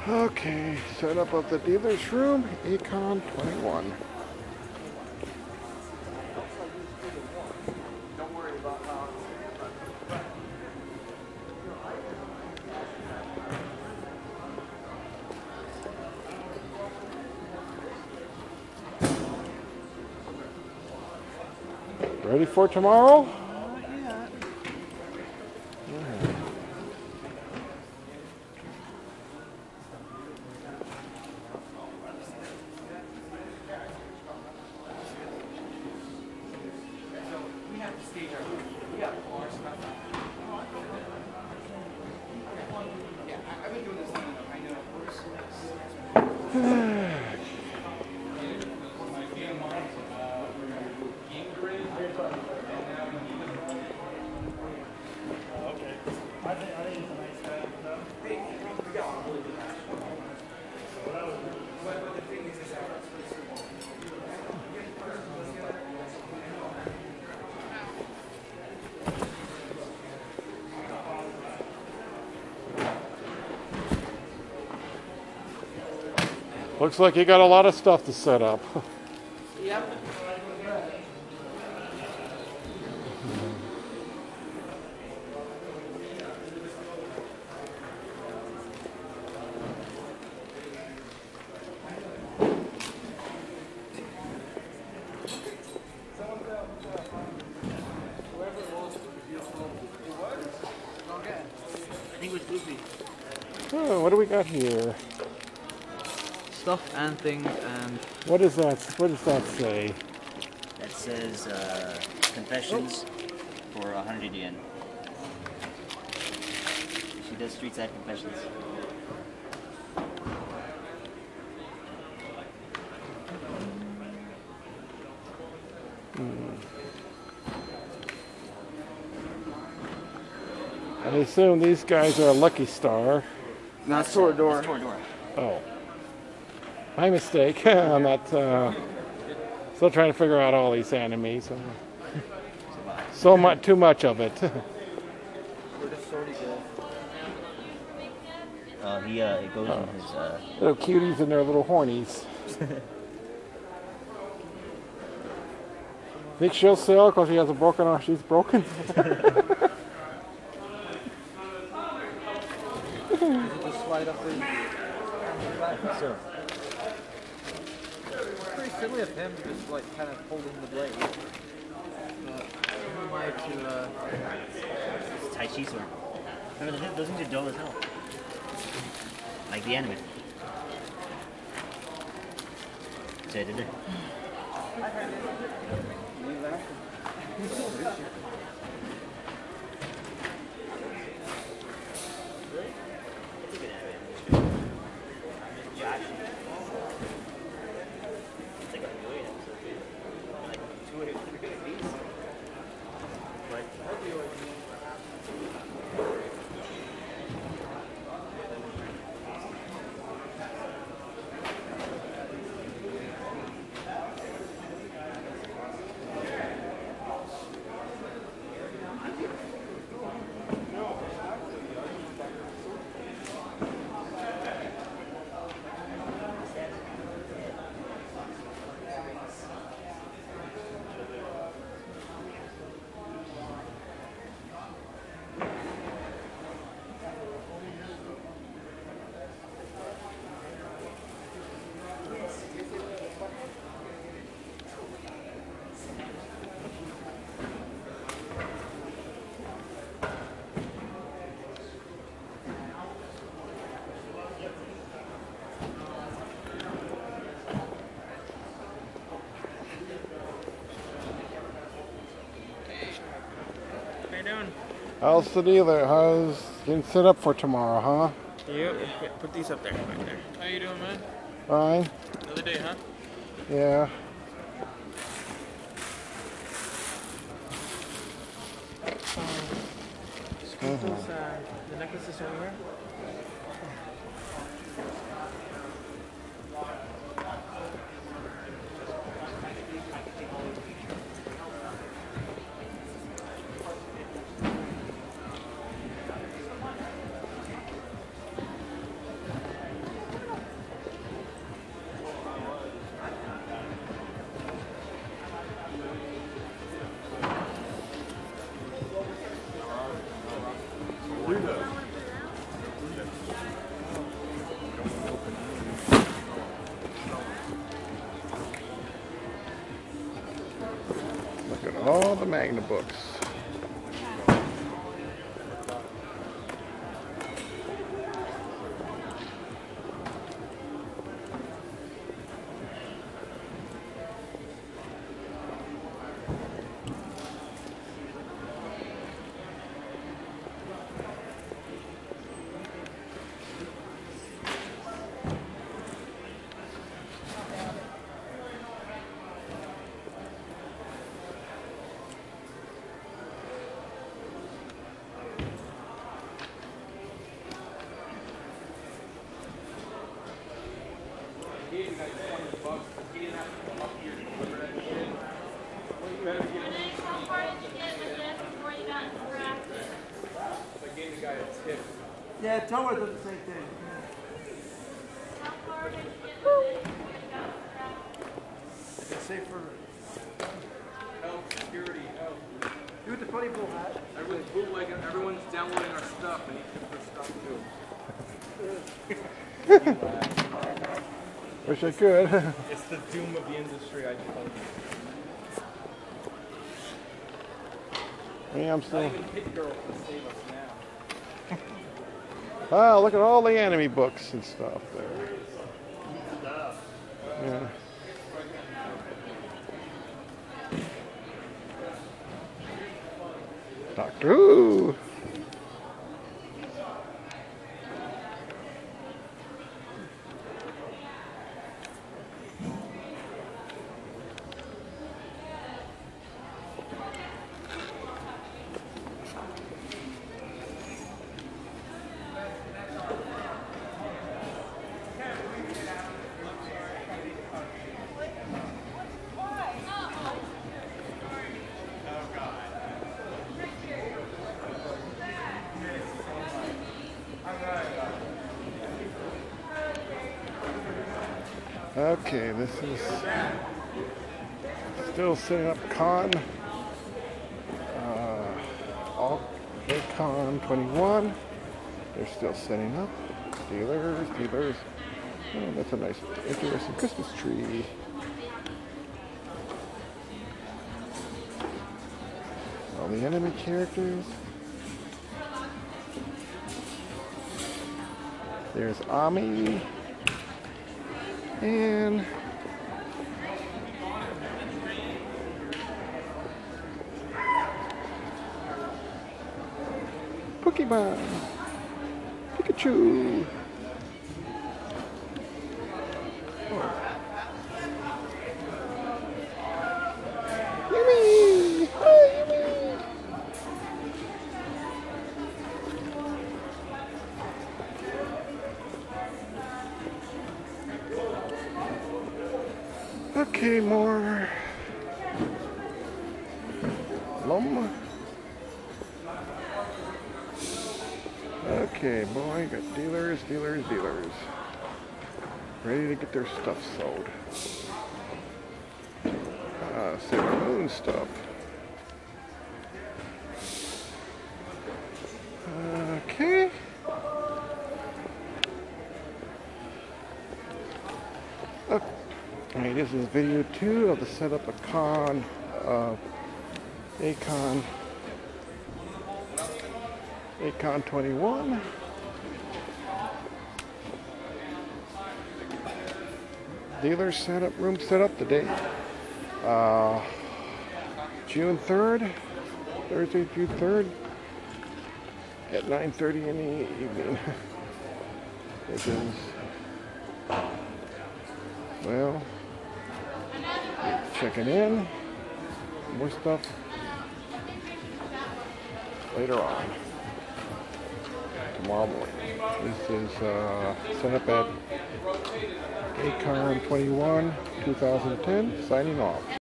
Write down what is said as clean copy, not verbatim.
Okay, setup of the dealer's room, A-Kon 21. Ready for tomorrow? Looks like you got a lot of stuff to set up. Yep. I think it was Goofy. Oh, what do we got here? Stuff and things and... What is that? What does that say? That says confessions for 100 yen. She does street side confessions. I assume these guys are a Lucky Star. Not Toradora. That's Toradora. Oh. My mistake. I'm not still trying to figure out all these animes. So much, too much of it. Where does Sorty go? It goes in his Little cuties and their little hornies. Think she'll sell because she has a broken arm? She's broken. Just slide up in. so. Pretty silly of him just like kind of holding the blade. Who am I to It's Tai Chi sword. Remember, those things are dull as hell. Like the anime. So I did it. How's the dealer? How's getting set up for tomorrow, huh? Yep. Yeah, put these up there. Right there. How you doing, man? Fine. Another day, huh? Yeah. Scoot those, the necklaces over here. the Magna books. Yeah, tell her the same thing. It's safer. Health, security, health. You with the funny blue hat. Everyone's bootlegging, everyone's downloading our stuff and each of their stuff too. Wish I could. It's the doom of the industry, I tell you. Yeah, I'm still. Not even Hit Girl can save us now. Wow, look at all the anime books and stuff there. Yeah. Doctor Who. Okay, this is still setting up con. A-Kon 21. They're still setting up. Dealers. Oh, that's a nice, interesting Christmas tree. All the enemy characters. There's Ami. And Pokemon, Pikachu. Oh. Yummy! Oh, yummy! Okay, more Lum. Okay, boy, got dealers. Ready to get their stuff sold. Sailor Moon stuff. Okay. Alright, this is video 2 of the setup of con of A-Kon 21. Dealer setup, room setup today. June 3rd, Thursday, June 3rd at 9:30 in the evening. This is, well, checking in. More stuff later on. Tomorrow morning. This is set up at A-Kon 21, 2010, signing off.